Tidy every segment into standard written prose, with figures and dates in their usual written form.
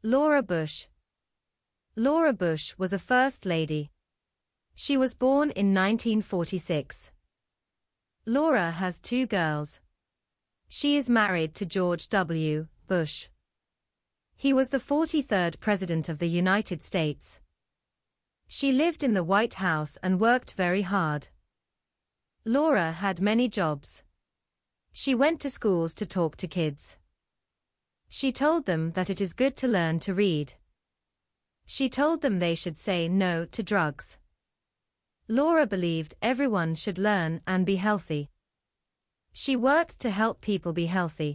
Laura Bush. Laura Bush was a First Lady. She was born in 1946. Laura has two girls. She is married to George W. Bush. He was the 43rd President of the United States. She lived in the White House and worked very hard. Laura had many jobs. She went to schools to talk to kids. She told them that it is good to learn to read. She told them they should say no to drugs. Laura believed everyone should learn and be healthy. She worked to help people be healthy.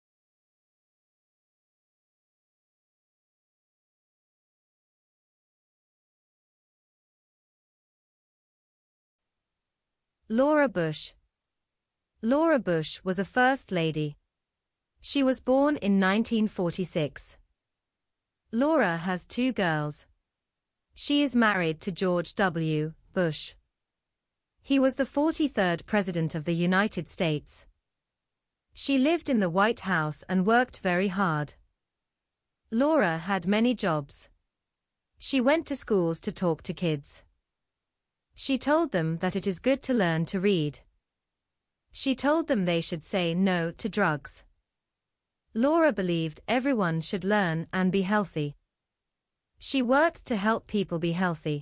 Laura Bush. Laura Bush was a First Lady. She was born in 1946. Laura has two girls. She is married to George W. Bush. He was the 43rd President of the United States. She lived in the White House and worked very hard. Laura had many jobs. She went to schools to talk to kids. She told them that it is good to learn to read. She told them they should say no to drugs. Laura believed everyone should learn and be healthy. She worked to help people be healthy.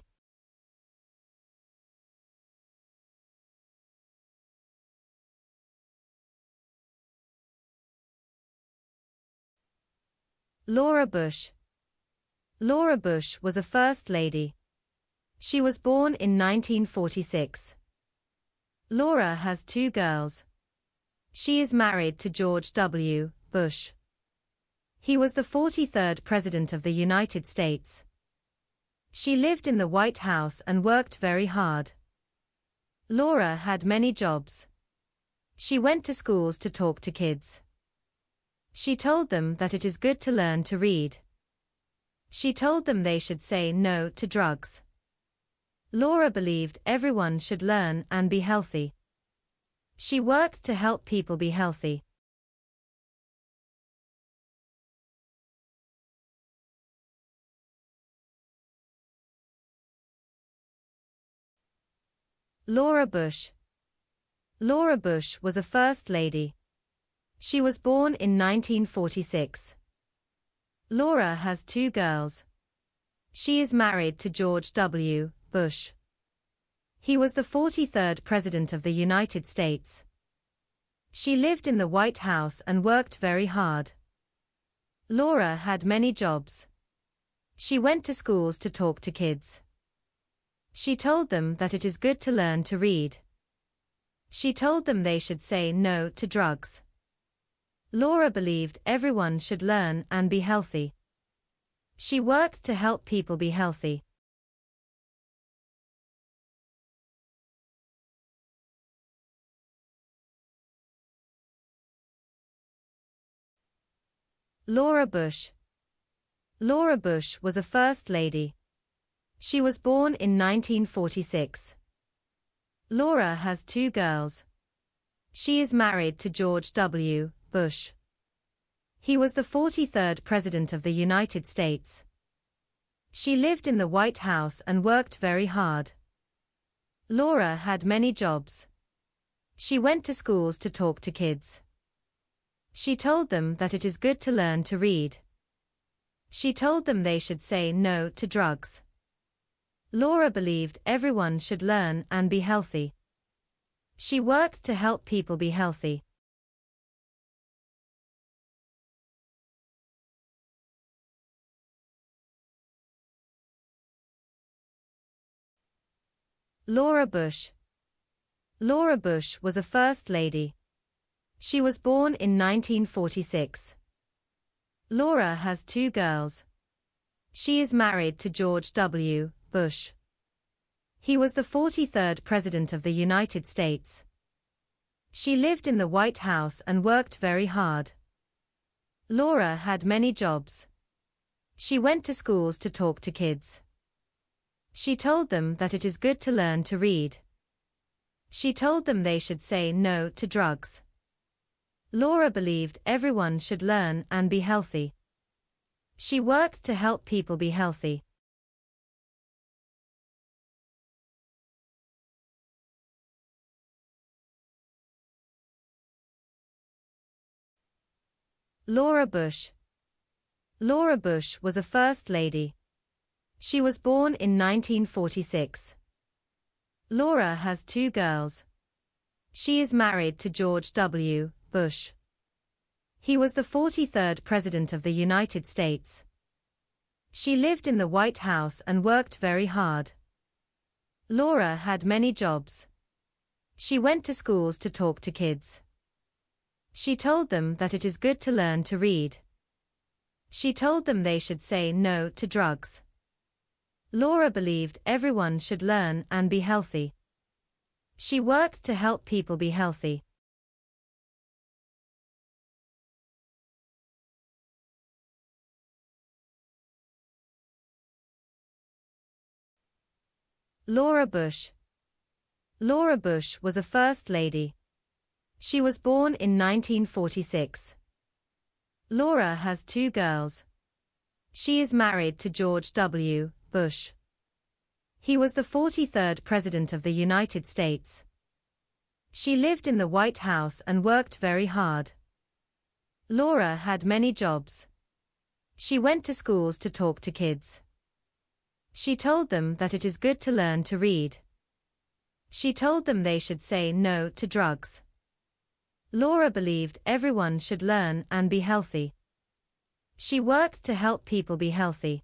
Laura Bush. Laura Bush was a First Lady. She was born in 1946. Laura has two girls. She is married to George W. Bush. He was the 43rd President of the United States. She lived in the White House and worked very hard. Laura had many jobs. She went to schools to talk to kids. She told them that it is good to learn to read. She told them they should say no to drugs. Laura believed everyone should learn and be healthy. She worked to help people be healthy. Laura Bush. Laura Bush was a First Lady. She was born in 1946. Laura has two girls. She is married to George W. Bush. He was the 43rd President of the United States. She lived in the White House and worked very hard. Laura had many jobs. She went to schools to talk to kids. She told them that it is good to learn to read. She told them they should say no to drugs. Laura believed everyone should learn and be healthy. She worked to help people be healthy. Laura Bush. Laura Bush was a First Lady. She was born in 1946. Laura has two girls. She is married to George W. Bush. He was the 43rd President of the United States. She lived in the White House and worked very hard. Laura had many jobs. She went to schools to talk to kids. She told them that it is good to learn to read. She told them they should say no to drugs. Laura believed everyone should learn and be healthy. She worked to help people be healthy. Laura Bush. Laura Bush was a First Lady. She was born in 1946. Laura has two girls. She is married to George W. Bush. He was the 43rd President of the United States. She lived in the White House and worked very hard. Laura had many jobs. She went to schools to talk to kids. She told them that it is good to learn to read. She told them they should say no to drugs. Laura believed everyone should learn and be healthy. She worked to help people be healthy. Laura Bush. Laura Bush was a First Lady. She was born in 1946. Laura has 2 girls. She is married to George W. Bush. He was the 43rd President of the United States. She lived in the White House and worked very hard. Laura had many jobs. She went to schools to talk to kids. She told them that it is good to learn to read. She told them they should say no to drugs. Laura believed everyone should learn and be healthy. She worked to help people be healthy. Laura Bush. Laura Bush was a First Lady. She was born in 1946. Laura has 2 girls. She is married to George W. Bush. He was the 43rd President of the United States. She lived in the White House and worked very hard. Laura had many jobs. She went to schools to talk to kids. She told them that it is good to learn to read. She told them they should say no to drugs. Laura believed everyone should learn and be healthy. She worked to help people be healthy.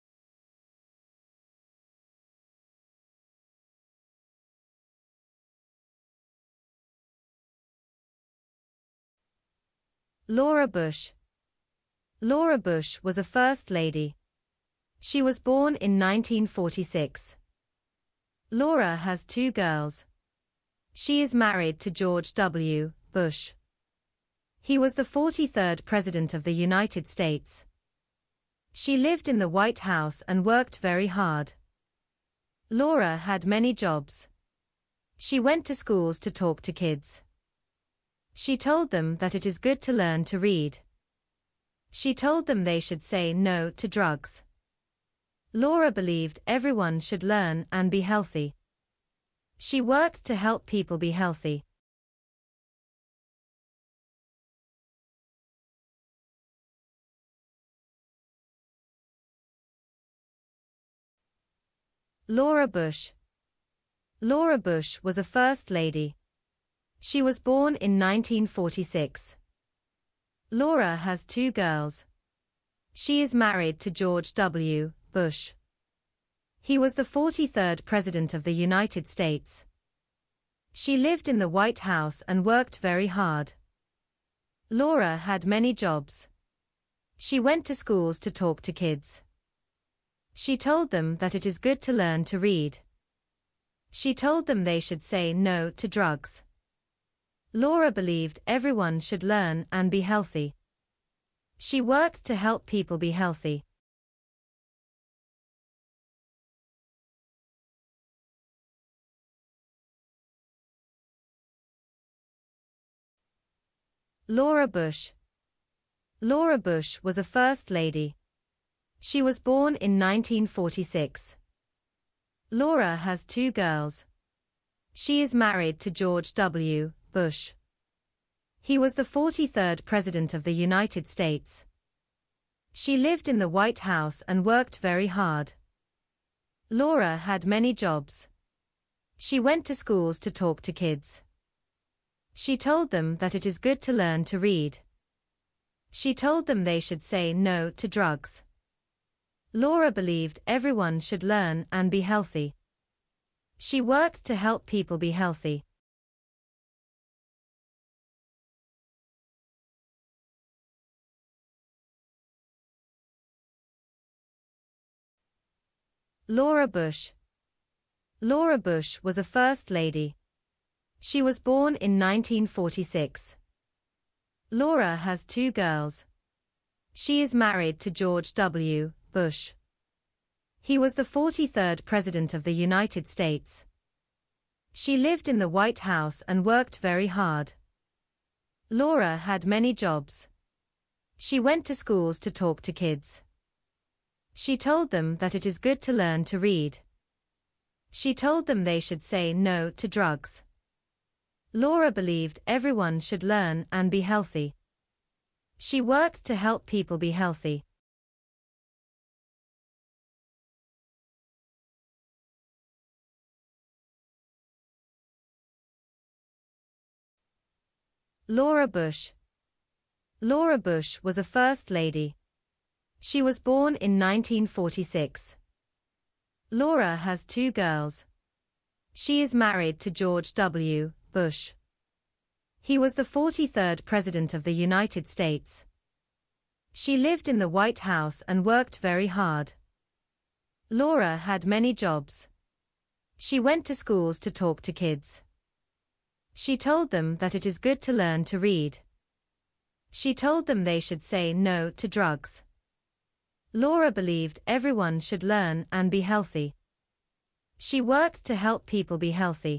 Laura Bush. Laura Bush was a First Lady. She was born in 1946. Laura has 2 girls. She is married to George W. Bush. He was the 43rd President of the United States. She lived in the White House and worked very hard. Laura had many jobs. She went to schools to talk to kids. She told them that it is good to learn to read. She told them they should say no to drugs. Laura believed everyone should learn and be healthy. She worked to help people be healthy. Laura Bush. Laura Bush was a First Lady. She was born in 1946. Laura has 2 girls. She is married to George W. Bush. He was the 43rd President of the United States. She lived in the White House and worked very hard. Laura had many jobs. She went to schools to talk to kids. She told them that it is good to learn to read. She told them they should say no to drugs. Laura believed everyone should learn and be healthy. She worked to help people be healthy. Laura Bush. Laura Bush was a First Lady. She was born in 1946. Laura has 2 girls. She is married to George W. Bush. He was the 43rd President of the United States. She lived in the White House and worked very hard. Laura had many jobs. She went to schools to talk to kids. She told them that it is good to learn to read. She told them they should say no to drugs. Laura believed everyone should learn and be healthy. She worked to help people be healthy. Laura Bush. Laura Bush was a First Lady. She was born in 1946. Laura has 2 girls. She is married to George W. Bush. He was the 43rd President of the United States. She lived in the White House and worked very hard. Laura had many jobs. She went to schools to talk to kids. She told them that it is good to learn to read. She told them they should say no to drugs. Laura believed everyone should learn and be healthy. She worked to help people be healthy. Laura Bush. Laura Bush was a First Lady. She was born in 1946. Laura has 2 girls. She is married to George W. Bush. He was the 43rd President of the United States. She lived in the White House and worked very hard. Laura had many jobs. She went to schools to talk to kids. She told them that it is good to learn to read. She told them they should say no to drugs. Laura believed everyone should learn and be healthy. She worked to help people be healthy.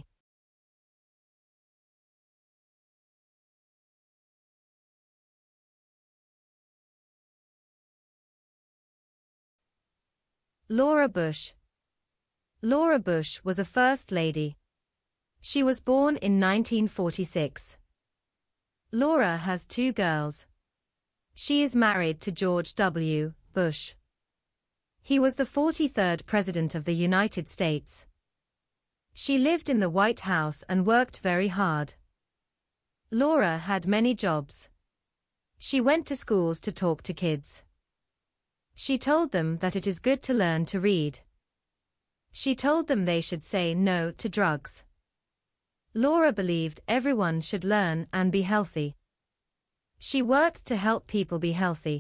Laura Bush. Laura Bush was a First Lady. She was born in 1946. Laura has 2 girls. She is married to George W. Bush. He was the 43rd President of the United States. She lived in the White House and worked very hard. Laura had many jobs. She went to schools to talk to kids. She told them that it is good to learn to read. She told them they should say no to drugs. Laura believed everyone should learn and be healthy. She worked to help people be healthy.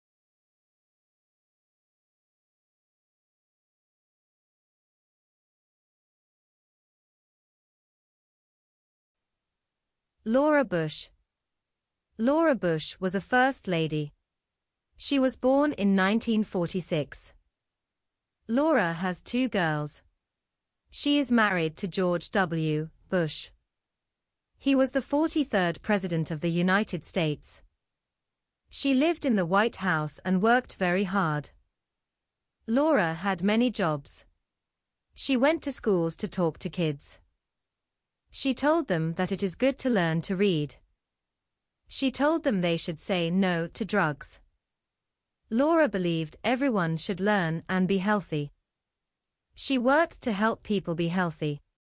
Laura Bush. Laura Bush was a First Lady. She was born in 1946. Laura has 2 girls. She is married to George W. Bush. He was the 43rd President of the United States. She lived in the White House and worked very hard. Laura had many jobs. She went to schools to talk to kids. She told them that it is good to learn to read. She told them they should say no to drugs. Laura believed everyone should learn and be healthy. She worked to help people be healthy.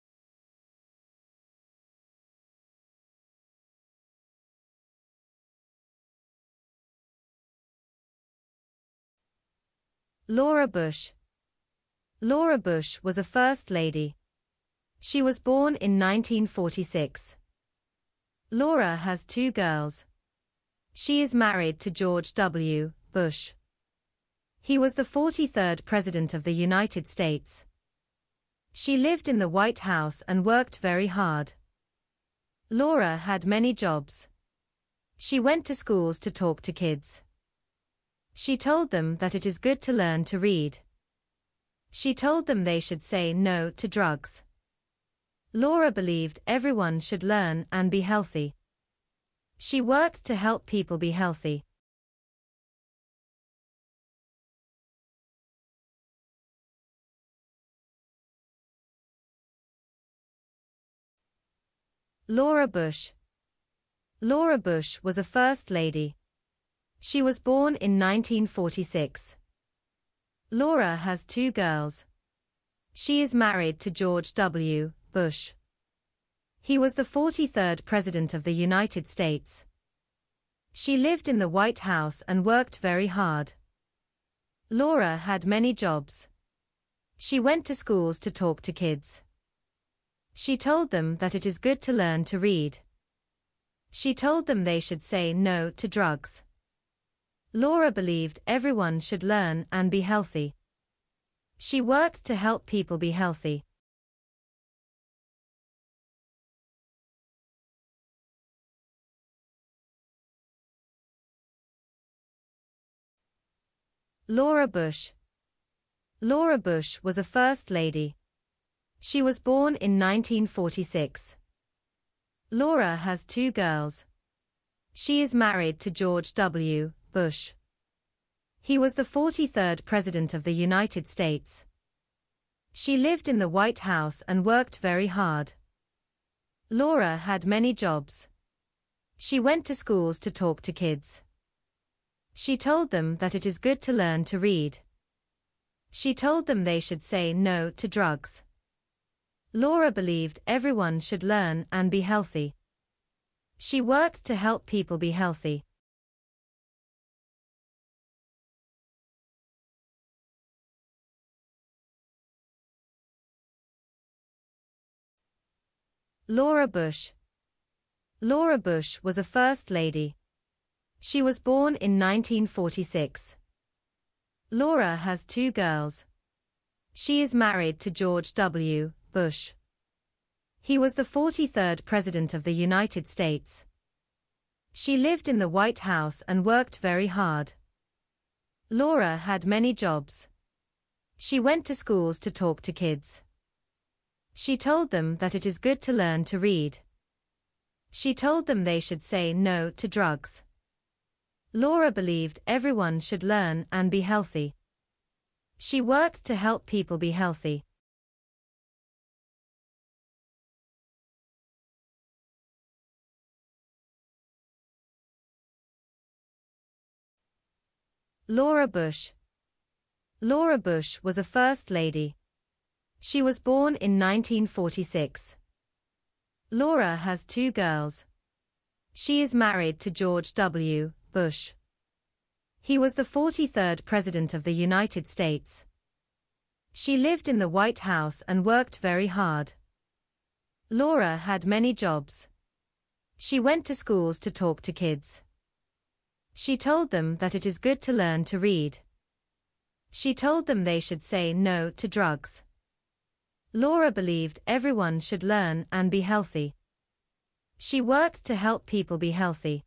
Laura Bush. Laura Bush was a First Lady. She was born in 1946. Laura has 2 girls. She is married to George W. Bush. He was the 43rd President of the United States. She lived in the White House and worked very hard. Laura had many jobs. She went to schools to talk to kids. She told them that it is good to learn to read. She told them they should say no to drugs. Laura believed everyone should learn and be healthy. She worked to help people be healthy. Laura Bush. Laura Bush was a First Lady. She was born in 1946. Laura has 2 girls. She is married to George W. Bush. He was the 43rd President of the United States. She lived in the White House and worked very hard. Laura had many jobs. She went to schools to talk to kids. She told them that it is good to learn to read. She told them they should say no to drugs. Laura believed everyone should learn and be healthy. She worked to help people be healthy. Laura Bush. Laura Bush was a First Lady. She was born in 1946. Laura has 2 girls. She is married to George W. Bush. He was the 43rd President of the United States. She lived in the White House and worked very hard. Laura had many jobs. She went to schools to talk to kids. She told them that it is good to learn to read. She told them they should say no to drugs. Laura believed everyone should learn and be healthy. She worked to help people be healthy. Laura Bush. Laura Bush was a First Lady. She was born in 1946. Laura has 2 girls. She is married to George W. Bush. He was the 43rd President of the United States. She lived in the White House and worked very hard. Laura had many jobs. She went to schools to talk to kids. She told them that it is good to learn to read. She told them they should say no to drugs. Laura believed everyone should learn and be healthy. She worked to help people be healthy. Laura Bush. Laura Bush was a First Lady. She was born in 1946. Laura has 2 girls. She is married to George W. Bush. He was the 43rd President of the United States. She lived in the White House and worked very hard. Laura had many jobs. She went to schools to talk to kids. She told them that it is good to learn to read. She told them they should say no to drugs. Laura believed everyone should learn and be healthy. She worked to help people be healthy.